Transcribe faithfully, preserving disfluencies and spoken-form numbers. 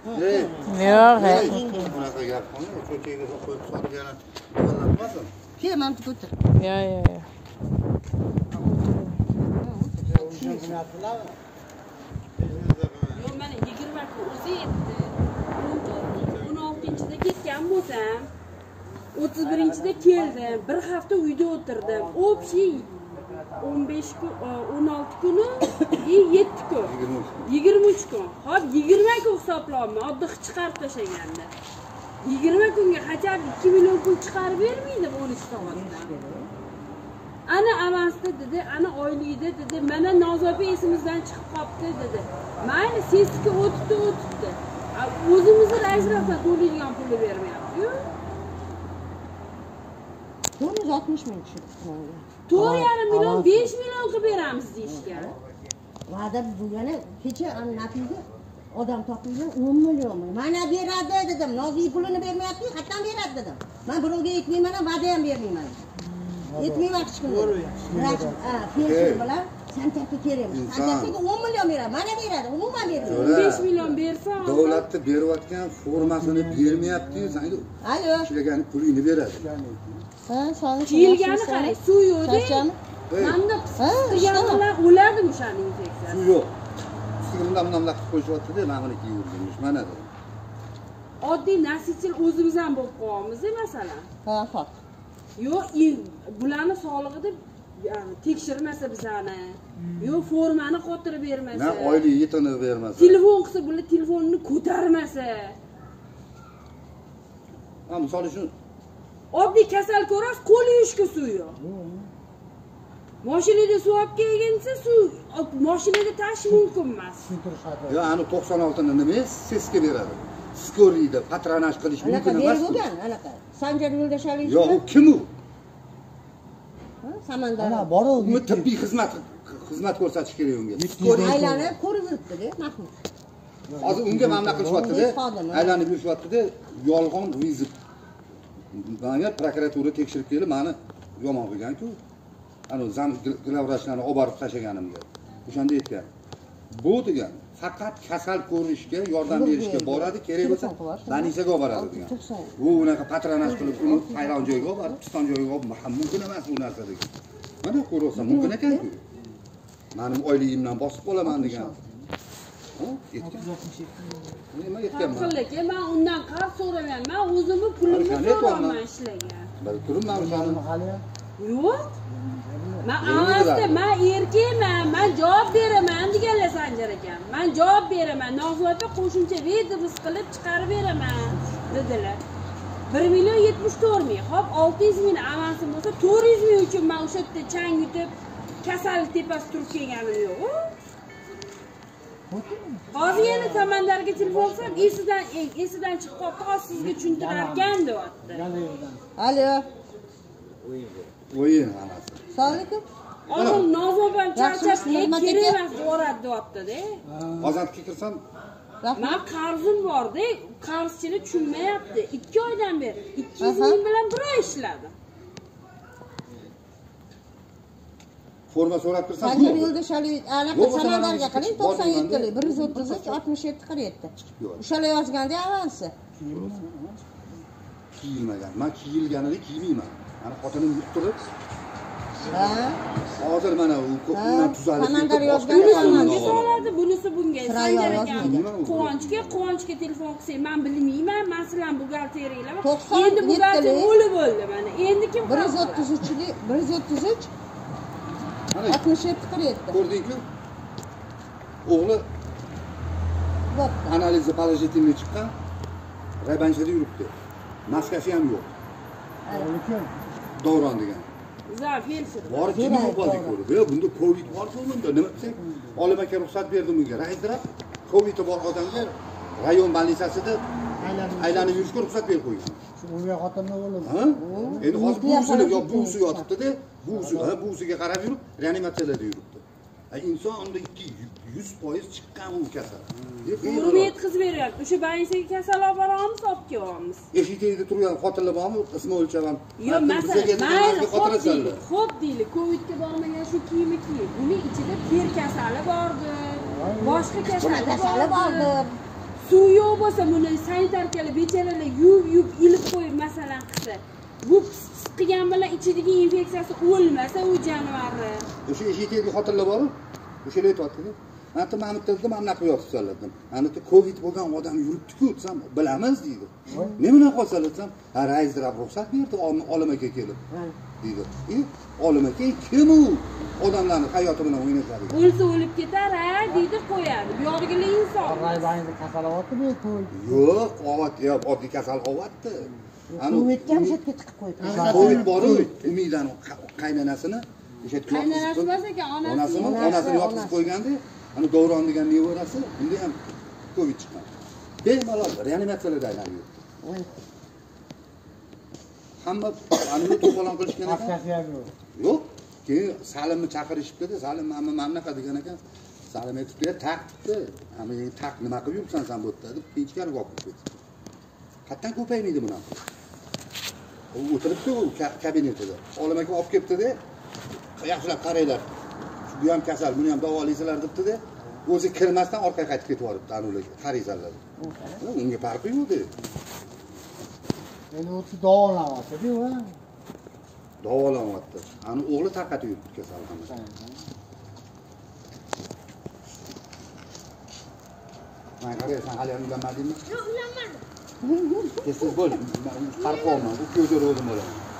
Yo'q, ha. Bunaqa gap qilma, cho'chagiga qo'yib solib yana yo'llanmasin. Kel, mana bu ko'tir. Yo'q, yo'q, yo'q. Yo'q, mana yigirma kun o'zi yetdi. o'n oltinchida ketgan bo'lsam, o'ttiz birinchida keldim. Bir hafta uyda o'tirdim. Общий o'n besh kun, o'n olti kuni, yetti kun. yigirma uch kun. Hop, yigirma kun hisoblayapman. Oddiy chiqarib tashlaganda. yigirma kunga hajab ikki million pul chiqarib bermaydi o'n uch soatdan. Ana avansda dedi, ana oylikda dedi, mana Nozopa esimizdan chiqib qopti dedi. Mayli, sesga o'tibdi, o'tibdi. O'zimizni rajratdan to'laydigan pulni bermayapti-yu. to'rt yuz oltmish ming tushibdi. to'rt yarim million, besh million qilib beramiz deyishgan. Va'da bo'lgani kecha Nafiga odam topilgan o'n million. Mana beradi dedim. Nozik pulini bermayapti, qatdan beradi dedim. Men birovga aytmayman, va'da ham bermayman. Aytmayman hech kimga. Ha, pensiya bilan santakka kerakmi? Santakka o'n million beradi. Mana beradi, umuman bermaydi. o'n besh million bersa, Davlatni berayotgan formasini bermayapti-yu, senga. Alo. Ishlagan pulingni beradi. Ha, sog'lik. Chiyilgani qarang, suv yo'q-da. Charchami? Manda qisqigan bilan o'ladi o'shaning infeksiyasi. Suv yo'q. Bundan bundan qilib qo'yishyapti-da, mana buni kiyib mana da. Oddiy nasichil o'zimiz ham bo'lib qolyapmiz-da masalan. Ha, xo'p. Yo'q, bularni sog'lig'ida tekshirmasa bizani. Yo'q, formani qotirib bermasa. Na oylik yetini bermasa. Telefon qilsa, bular telefonni ko'tarmasa. Ha, misol uchun Oddiy kasal ko'rasiz, qo'l yuvishga suv yo'q. Mashinada suv olib kelgansa, suv mashinada tashish mumkin emas. yo, ani to'qson olti ni nima? Sesga beradi. Skoriyda patronaj qilish mumkin emas. Anaqa bo'lgan, anaqa. Sanjar Yo'ldashali. Yo'q, u kim u? Ha, Samandar. Ana bor u. Uni tibbiy xizmat xizmat ko'rsatish kerak unga. Aylanib ko'rib yuribdi-da, Mahmud. Hozir unga mana bunaqa qilishyapti-da. Aylanib yurishyapti-da, yolg'on vizit. Menga prokuratura tekshirib kelib, meni yomon qilgan-ku. Ana zam glavvrachlarni olib borib tashlaganimga. O'shanda aytgan. Bu degan, faqat kasal ko'rishga, yordam berishga boradi, kerak bo'lsa, больницаga olib boradi degan. Bu unaqa patronaj qilib, uni hayron joyga olib borib, piston joyga olib, mumkin emas bu narsa degan. Mana ko'rsa mumkin ekan-ku. Mening oyligimdan bosib qolaman degan. Ha? Aytgan. Nima aytganman? Qillik, men undan qarz so'raman. Men o'zimni pulimni so'raman ishlagan. Bal turibman o'shani. Yo'q. Men avvalda men erkakman, men javob beraman deganlar Sanjar ekan. Men javob beraman. Nozopa qo'shimcha vedobus qilib chiqarib beraman dedilar. bir million yetmish to'rt ming. Hop, olti yuz ming avansim bo'lsa, to'rt yuz ming uchun men o'sha yerda chang yutib, kasallik tepasida turib kelganim yo'q. Hozir yana Samandarga telefon qilsam, esidan esidan chiqib qoldi, hozir sizga tushuntirarkan deyapti. Alo. O'yin hammasi. Assalomu Oğlum Nozobam charchab kerak emas boradi deyapti-da. Ozodga kirsam, men qarzim bor-da, qarzchini tushunmayapti. ikki oydan beri ikki yuz ming bilan bir oy ishladim. Forma so'rab kirsam, Sanjar Yo'ldashali anaqa Samandarga qiling, to'qson yetti lik, bir yuz o'ttiz uch, oltmish yetti qirq yetti. O'shalar yozganda avansi. Kiyilmagan. Men kiyilganini kiymayman. Mana xotinim yutib turib. Ha? Hozir mana u ko'pdan tuzalib Samandar yozgan bunisi soladi, bunisi bunga. Sanjar ekan. Quvonchga, Quvonchga telefon qilsang, men bilmayman, men sizlarning buxgalteriyalar. Endi buxgalter o'lib bo'ldi mana. Endi kim bir yuz o'ttiz uch lik, bir yuz o'ttiz uch oltmish yetti qirq yetti. Ko'rdingku? O'g'li analizi положительный chiqqan. Raybanchada yuribdi. Maskasi ham yo'q. Davron degan. Zar felsi. Bor kim bo'ldi ko'rib. Yo, bunda Covid bor-ku bunda. Nima desang, olim aka ruxsat berdi bunga. Raydirab, Covid bor odamga rayon больницасida aylanib yurishga ruxsat berib qo'ygan. Unga xotinni o'lib. Ha? Endi hozir buvisi yo buvisi yotibdi-da, buvisi, ha, buvisiga qarab yurib, reanimatsiyada yuribdi. Ha, inson unda ikki yuz foiz chiqqan u kasal. Uni yetkazib beryapti. O'sha больницаga kasal olib boramiz, olib kelamiz. Eshikda turgan xotinlar bormi? Ismi o'lchavam. Yo, masalan, mayli, xo'p deylik, xo'p deylik, Covidga bormagan shu kiyimi kiyib, buning ichida ter kasali bordi, boshqa kasali bordi. Suv yo'q anavi bo'lsa buni sanitarkalar bechoralar yuvib yuvib ilib qo'yib masalan qilsa bu pis pis qilgan bilan ichidagi infeksiyasi o'lmasa u jonivorni o'sha eshitdagi xotinlar boru o'shalar aytyapti-da mana mamutda dedim mana bunaqa yotibsanlar dedim ana covid bo'lgan odam yuribdi-ku desam bilamiz deydi nima bilan qolsalar desam ha raizrab ruxsat berdi olim aka kelib deydi e olim aka kim u odamlarni hayoti bilan o'ynashadi o'lsa o'lib ketar ha deydi qo'yadi yorgili inson Raybanida kasal olyapti-ku to'y. yo'q olyapti yo'q oddiy kasal olyapti Covidga ham shetga tiqib qo'yibdi. covid boru umidani qaynanasini o'sha qaynanasi emas ekan onasi onasini onasini yotqizib qo'yganda ana Davron degan nevarasi unda ham covid chiqqan bemalol reanimatsiyalarda aylanib yuribdi hamma anini to'polon qilishgan ekan yo'q keyin Salimni chaqirishibdi Salim mana mana bunaqa degan ekan Salim aytibdi taqdi ama taq nima qilib yuribsan sen bu yerda deb pinchkani olib ketdi qatdan ko'paymaydi buni u o'tiribdi u kabinetida olim aka olib kelibdi-da yaxshilab qaranglar bu ham kasal buni ham davolaysizlar debdi-da o'zi kirmasdan orqaga qaytib ketib yuboribdi anularga qaraysanlar unga farqi yo'q-da Endi o'zi davolanyapti-ku va davolanyapti ani o'g'li tarqatib yuribdi kasalxonada mana qaraysan hali ham uylanmadingmi Yo'q, uylanmadim. siz bo'l farqi olmadi u ko'zga o'zim bo'laman